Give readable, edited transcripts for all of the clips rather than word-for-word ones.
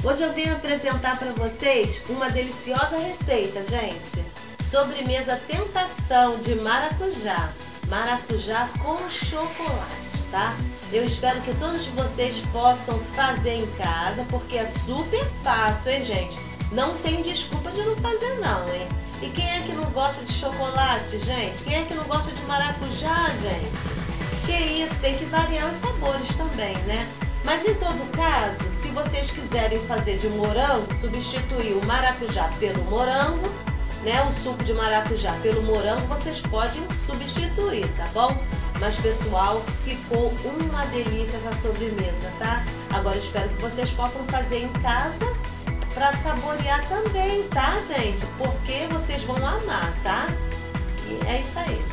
Hoje eu vim apresentar para vocês uma deliciosa receita, gente. Sobremesa tentação de maracujá. Maracujá com chocolate, tá? Eu espero que todos vocês possam fazer em casa, porque é super fácil, hein, gente? Não tem desculpa de não fazer não, hein? E quem é que não gosta de chocolate, gente? Quem é que não gosta de maracujá, gente? Que isso, tem que variar os sabores também, né? Mas em todo caso, se vocês quiserem fazer de morango, substituir o maracujá pelo morango, né? O suco de maracujá pelo morango, vocês podem substituir, tá bom? Mas pessoal, ficou uma delícia essa sobremesa, tá? Agora espero que vocês possam fazer em casa para saborear também, tá, gente? Porque vocês vão amar, tá? E é isso aí.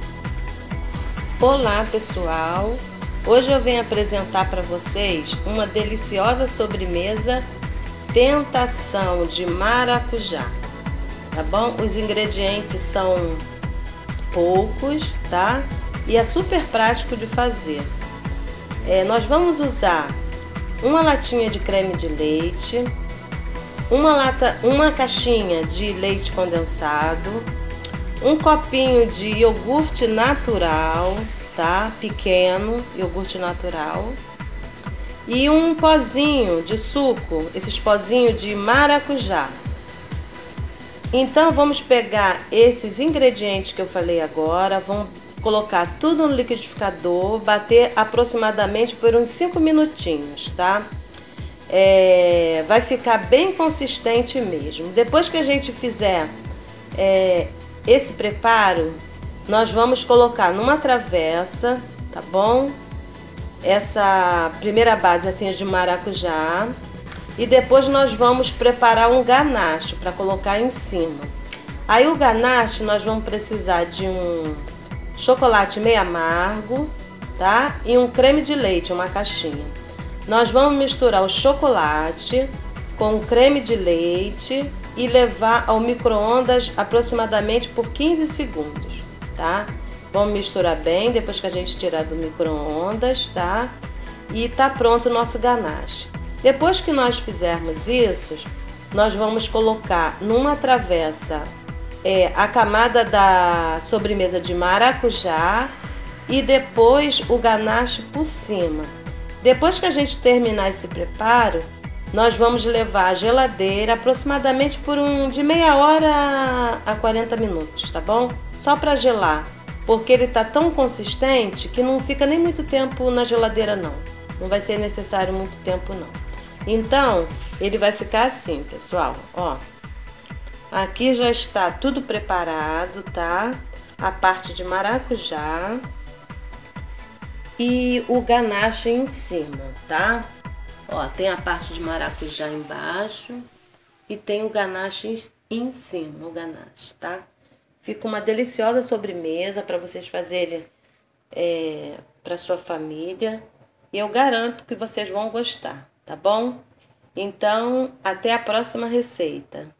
Olá, pessoal! Hoje eu venho apresentar para vocês uma deliciosa sobremesa tentação de maracujá, tá bom? Os ingredientes são poucos, tá? E é super prático de fazer. Nós vamos usar uma latinha de creme de leite, uma caixinha de leite condensado, um copinho de iogurte natural, tá? Pequeno, iogurte natural, e um pozinho de suco, esses pozinhos de maracujá. Então vamos pegar esses ingredientes que eu falei agora, vamos colocar tudo no liquidificador, bater aproximadamente por uns 5 minutinhos, tá? Vai ficar bem consistente mesmo. Depois que a gente fizer esse preparo, nós vamos colocar numa travessa, tá bom? Essa primeira base assim de maracujá. E depois nós vamos preparar um ganache para colocar em cima. Aí o ganache nós vamos precisar de um chocolate meio amargo, tá? E um creme de leite, uma caixinha. Nós vamos misturar o chocolate com o creme de leite e levar ao micro-ondas aproximadamente por 15 segundos, tá? Vamos misturar bem depois que a gente tirar do micro-ondas, tá? E tá pronto o nosso ganache. Depois que nós fizermos isso, nós vamos colocar numa travessa a camada da sobremesa de maracujá e depois o ganache por cima. Depois que a gente terminar esse preparo, nós vamos levar à geladeira aproximadamente por de meia hora a 40 minutos, tá bom? Só para gelar, porque ele tá tão consistente que não fica nem muito tempo na geladeira não. Não vai ser necessário muito tempo não. Então, ele vai ficar assim, pessoal, ó. Aqui já está tudo preparado, tá? A parte de maracujá e o ganache em cima, tá? Ó, tem a parte de maracujá embaixo e tem o ganache em cima, o ganache, tá? Fica uma deliciosa sobremesa para vocês fazerem para sua família. E eu garanto que vocês vão gostar, tá bom? Então, até a próxima receita.